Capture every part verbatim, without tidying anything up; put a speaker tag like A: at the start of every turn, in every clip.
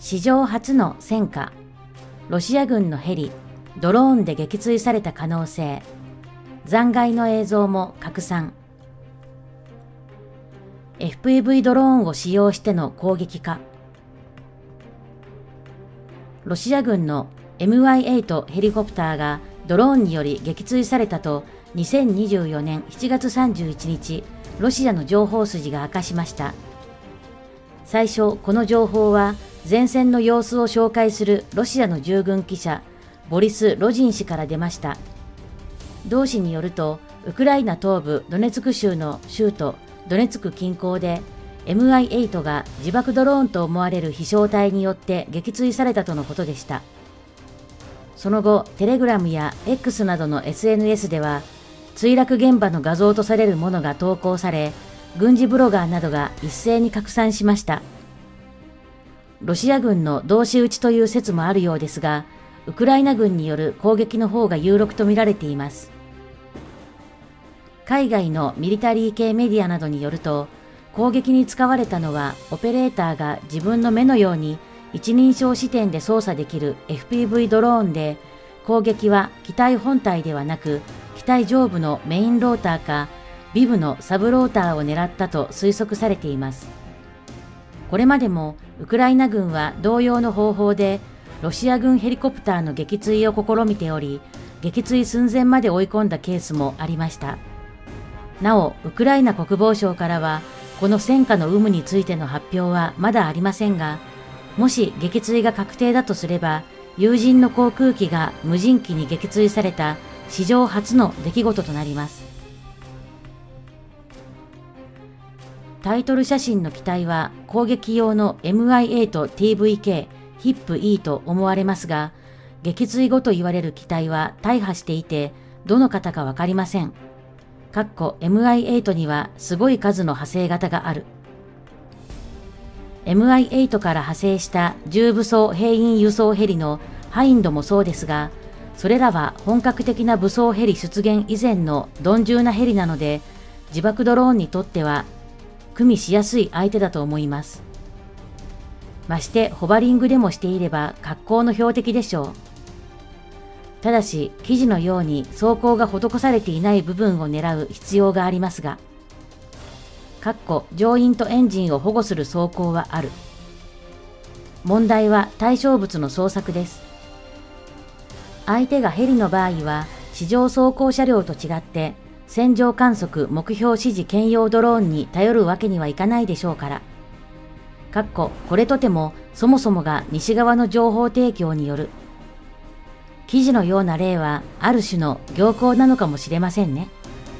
A: 史上初の戦果、ロシア軍のヘリ、ドローンで撃墜された可能性、残骸の映像も拡散。エフピーブイ ドローンを使用しての攻撃か。ロシア軍の エムアイエイト ヘリコプターがドローンにより撃墜されたとにせんにじゅうよねんしちがつさんじゅういちにち、ロシアの情報筋が明かしました。最初、この情報は前線の様子を紹介するロシアの従軍記者、ボリス・ロジン氏から出ました。同氏によると、ウクライナ東部ドネツク州の州都ドネツク近郊で エムアイエイト が自爆ドローンと思われる飛翔体によって撃墜されたとのことでした。その後、テレグラムや X などの エスエヌエス では、墜落現場の画像とされるものが投稿され、軍事ブロガーなどが一斉に拡散しました。ロシア軍の同士討ちという説もあるようですが、ウクライナ軍による攻撃の方が有力と見られています。海外のミリタリー系メディアなどによると、攻撃に使われたのはオペレーターが自分の目のように一人称視点で操作できる エフピーブイ ドローンで、攻撃は機体本体ではなく、機体上部のメインローターか、ビブのサブローターを狙ったと推測されています。これまでもウクライナ軍は同様の方法でロシア軍ヘリコプターの撃墜を試みており、撃墜寸前まで追い込んだケースもありました。なお、ウクライナ国防省からは、この戦果の有無についての発表はまだありませんが、もし撃墜が確定だとすれば、有人の航空機が無人機に撃墜された史上初の出来事となります。タイトル写真の機体は攻撃用の エムアイエイトティーブイケー ヒップ E と思われますが、撃墜後と言われる機体は大破していて、どの型かわかりません。かっこ エムアイエイト にはすごい数の派生型がある。エムアイエイト から派生した重武装兵員輸送ヘリのハインドもそうですが、それらは本格的な武装ヘリ出現以前の鈍重なヘリなので、自爆ドローンにとっては組みしやすい相手だと思います。ましてホバリングでもしていれば格好の標的でしょう。ただし、記事のように装甲が施されていない部分を狙う必要がありますが、かっこ乗員とエンジンを保護する装甲はある。問題は対象物の捜索です。相手がヘリの場合は、地上走行車両と違って、戦場観測目標指示兼用ドローンに頼るわけにはいかないでしょうから。かっここれとてもそもそもが西側の情報提供による。記事のような例はある種の僥倖なのかもしれませんね。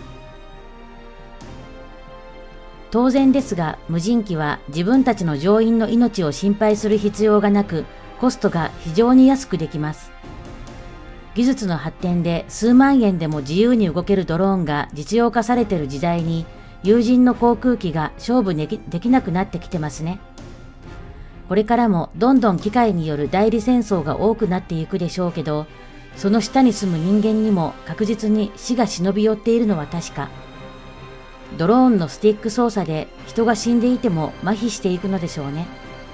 A: 当然ですが、無人機は自分たちの乗員の命を心配する必要がなく、コストが非常に安くできます。技術の発展で数万円でも自由に動けるドローンが実用化されている時代に、有人の航空機が勝負でき、できなくなってきてますね。これからもどんどん機械による代理戦争が多くなっていくでしょうけど、その下に住む人間にも確実に死が忍び寄っているのは確か。ドローンのスティック操作で人が死んでいても麻痺していくのでしょうね。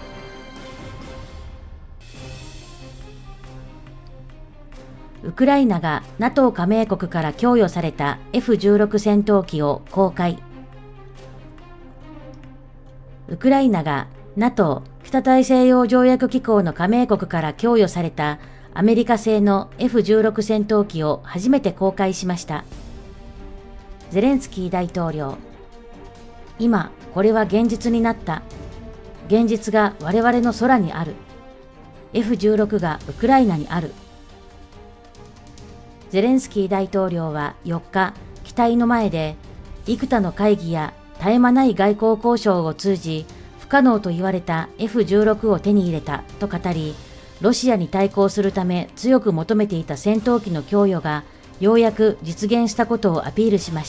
A: ウクライナが ナトー 加盟国から供与された エフじゅうろく 戦闘機を公開。ウクライナが ナトー 北大西洋条約機構の加盟国から供与されたアメリカ製の エフじゅうろく 戦闘機を初めて公開しました。ゼレンスキー大統領。今、これは現実になった。現実が我々の空にある。エフじゅうろく がウクライナにある。ゼレンスキー大統領はよっか、機体の前で、幾多の会議や絶え間ない外交交渉を通じ、不可能と言われた エフじゅうろく を手に入れたと語り、ロシアに対抗するため強く求めていた戦闘機の供与がようやく実現したことをアピールしました。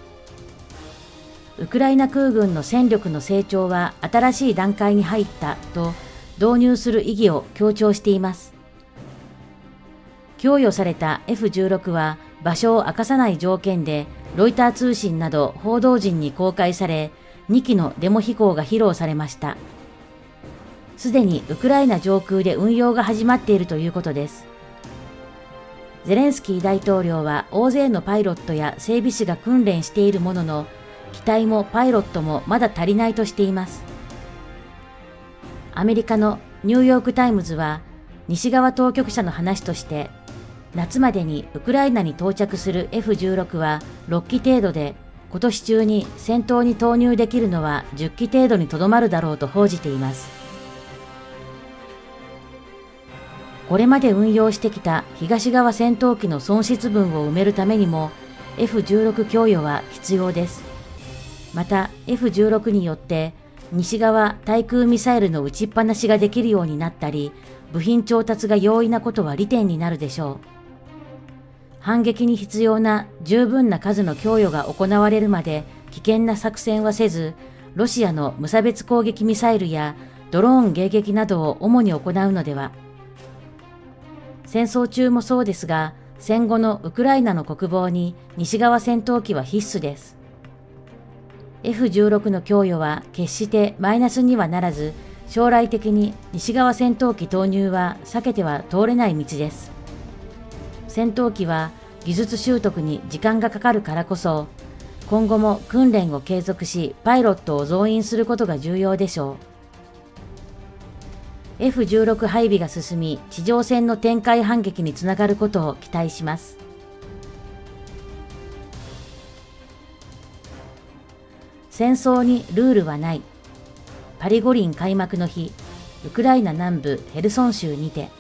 A: ウクライナ空軍の戦力の成長は新しい段階に入ったと導入する意義を強調しています。供与された エフじゅうろく は場所を明かさない条件でロイター通信など報道陣に公開され、にきのデモ飛行が披露されました。 すでにウクライナ上空で運用が始まっているということです。ゼレンスキー大統領は大勢のパイロットや整備士が訓練しているものの、機体もパイロットもまだ足りないとしています。アメリカのニューヨークタイムズは、西側当局者の話として、夏までにウクライナに到着する エフじゅうろく はろっき程度で、今年中に戦闘に投入できるのはじゅっき程度にとどまるだろうと報じています。これまで運用してきた東側戦闘機の損失分を埋めるためにも エフじゅうろく 供与は必要です。また エフじゅうろく によって西側対空ミサイルの撃ちっぱなしができるようになったり、部品調達が容易なことは利点になるでしょう。反撃に必要な十分な数の供与が行われるまで危険な作戦はせず、ロシアの無差別攻撃ミサイルやドローン迎撃などを主に行うのでは。戦争中もそうですが、戦後のウクライナの国防に西側戦闘機は必須です。エフじゅうろく の供与は決してマイナスにはならず、将来的に西側戦闘機投入は避けては通れない道です。戦闘機は技術習得に時間がかかるからこそ、今後も訓練を継続し、パイロットを増員することが重要でしょう。エフじゅうろく 配備が進み、地上戦の展開反撃につながることを期待します。戦争にルールはない。パリ五輪開幕の日、ウクライナ南部ヘルソン州にて。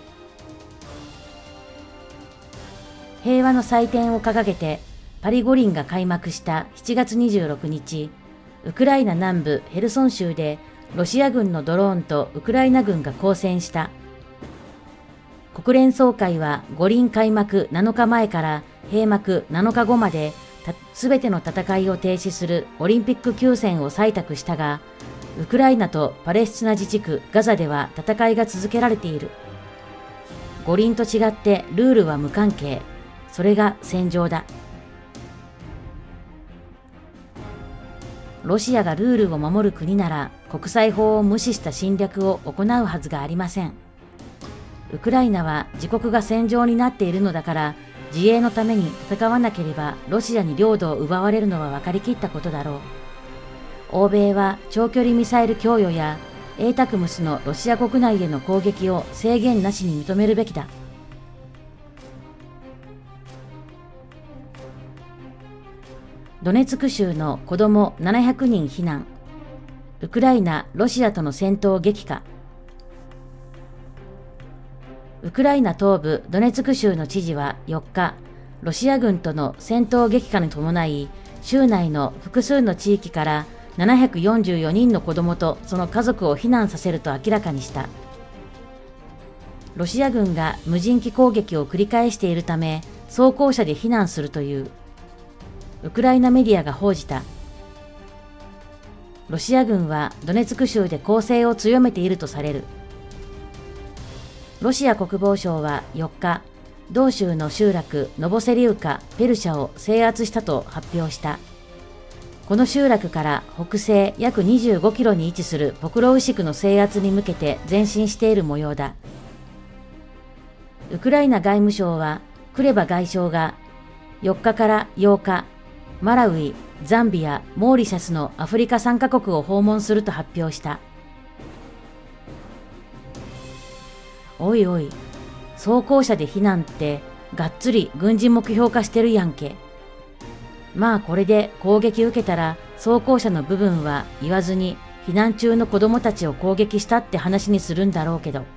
A: 平和の祭典を掲げて、パリ五輪が開幕したしちがつにじゅうろくにち、ウクライナ南部ヘルソン州で、ロシア軍のドローンとウクライナ軍が交戦した。国連総会は五輪開幕なのかまえから閉幕なのかごまで、すべての戦いを停止するオリンピック休戦を採択したが、ウクライナとパレスチナ自治区ガザでは戦いが続けられている。五輪と違ってルールは無関係。それが戦場だ。ロシアがルールを守る国なら国際法を無視した侵略を行うはずがありません。ウクライナは自国が戦場になっているのだから自衛のために戦わなければロシアに領土を奪われるのは分かりきったことだろう。欧米は長距離ミサイル供与やエータクムスのロシア国内への攻撃を制限なしに認めるべきだ。ドネツク州の子供ななひゃくにん避難。ウクライナ・ロシアとの戦闘激化。ウクライナ東部ドネツク州の知事はよっか、ロシア軍との戦闘激化に伴い、州内の複数の地域からななひゃくよんじゅうよにんの子供とその家族を避難させると明らかにした。ロシア軍が無人機攻撃を繰り返しているため、装甲車で避難するという。ウクライナメディアが報じた。ロシア軍はドネツク州で攻勢を強めているとされる。ロシア国防省はよっか、同州の集落ノボセリウカ・ペルシャを制圧したと発表した。この集落から北西約にじゅうごキロに位置するポクロウシクの制圧に向けて前進している模様だ。ウクライナ外務省はクレバ外相がよっかからようか、マラウイ、ザンビア、モーリシャスのアフリカさんカ国を訪問すると発表した。おいおい、装甲車で避難ってがっつり軍事目標化してるやんけ。まあこれで攻撃受けたら装甲車の部分は言わずに避難中の子供たちを攻撃したって話にするんだろうけど。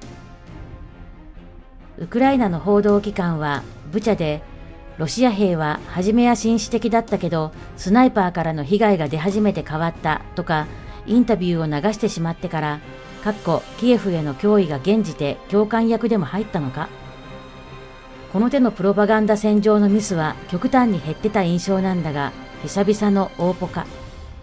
A: ウクライナの報道機関はブチャでロシア兵は初めは紳士的だったけどスナイパーからの被害が出始めて変わったとかインタビューを流してしまってから、かっこキエフへの脅威が現じて共感役でも入ったのか。この手のプロパガンダ戦場のミスは極端に減ってた印象なんだが、久々の大ポカ。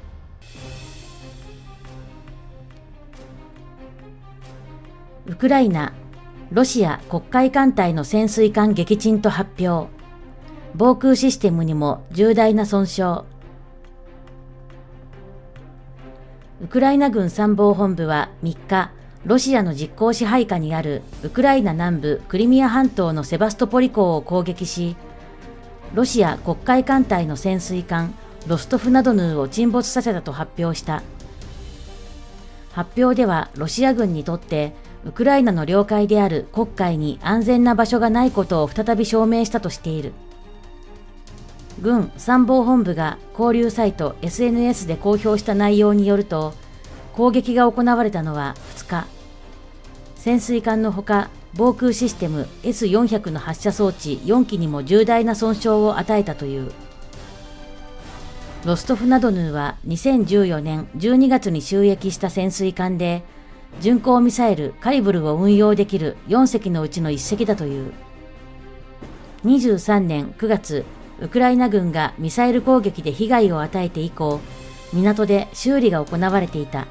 A: ウクライナ、ロシア黒海艦隊の潜水艦撃沈と発表。防空システムにも重大な損傷。ウクライナ軍参謀本部はみっか、 ロシアの実効支配下にあるウクライナ南部クリミア半島のセバストポリ港を攻撃し、ロシア黒海艦隊の潜水艦ロストフナドヌーを沈没させたと発表した。発表ではロシア軍にとってウクライナの領海である黒海に安全な場所がないことを再び証明したとしている。軍参謀本部が交流サイト エスエヌエス で公表した内容によると、攻撃が行われたのはふつか。潜水艦のほか、防空システム エスよんひゃく の発射装置よんきにも重大な損傷を与えたという。ロストフナドヌーはにせんじゅうよねんじゅうにがつに就役した潜水艦で、巡航ミサイルカリブルを運用できるよんせきのうちのいっせきだという。にじゅうさんねんくがつ、ウクライナ軍がミサイル攻撃で被害を与えて以降、港で修理が行われていた。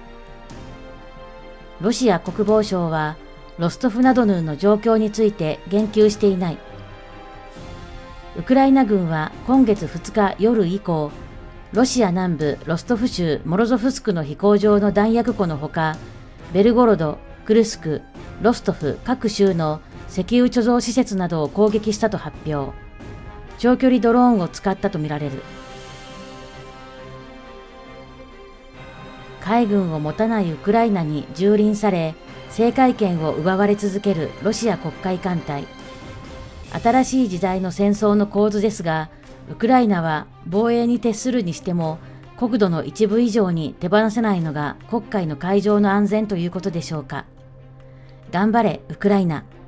A: ロシア国防省は、ロストフナドヌーの状況について言及していない。ウクライナ軍は今月ふつか夜以降、ロシア南部ロストフ州モロゾフスクの飛行場の弾薬庫のほか、ベルゴロド、クルスク、ロストフ各州の石油貯蔵施設などを攻撃したと発表。長距離ドローンを使ったとみられる。海軍を持たないウクライナに蹂躙され、制海権を奪われ続けるロシア黒海艦隊。新しい時代の戦争の構図ですが、ウクライナは防衛に徹するにしても、国土の一部以上に手放せないのが黒海の海上の安全ということでしょうか。頑張れ、ウクライナ。